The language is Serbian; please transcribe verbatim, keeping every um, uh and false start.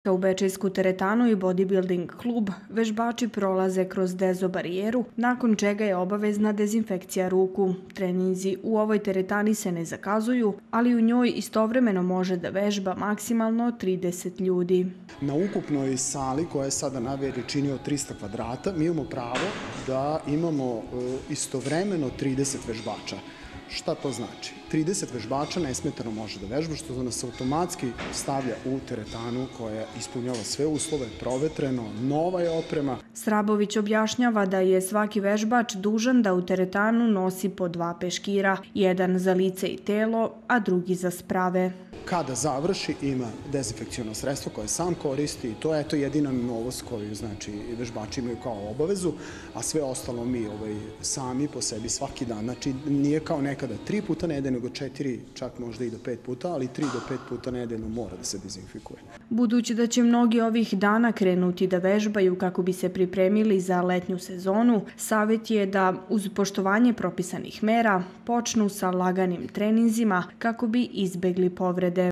U Bečejsku teretanu i bodybuilding klub vežbači prolaze kroz dezobarijeru, nakon čega je obavezna dezinfekcija ruku. Treninzi u ovoj teretani se ne zakazuju, ali u njoj istovremeno može da vežba maksimalno trideset ljudi. Na ukupnoj sali koja je sada na veličini od trista kvadrata mi imamo pravo da imamo istovremeno trideset vežbača. Šta to znači? trideset vežbača nesmetano može da vežba, što nas automatski stavlja u teretanu koja ispunjava sve uslove, provetreno, nova je oprema. Srabović objašnjava da je svaki vežbač dužan da u teretanu nosi po dva peškira, jedan za lice i telo, a drugi za sprave. Kada završi ima dezinfekciono sredstvo koje sam koristi i to je to jedina novost koju znači, vežbači imaju kao obavezu, a sve ostalo mi ovaj, sami po sebi svaki dan. Znači nije kao nekada tri puta nedeljno, nego četiri, čak možda i do pet puta, ali tri do pet puta nedeljno mora da se dezinfikuje. Budući da će mnogi ovih dana krenuti da vežbaju kako bi se pripremili za letnju sezonu, savjet je da uz poštovanje propisanih mera počnu sa laganim treninzima kako bi izbegli povrede.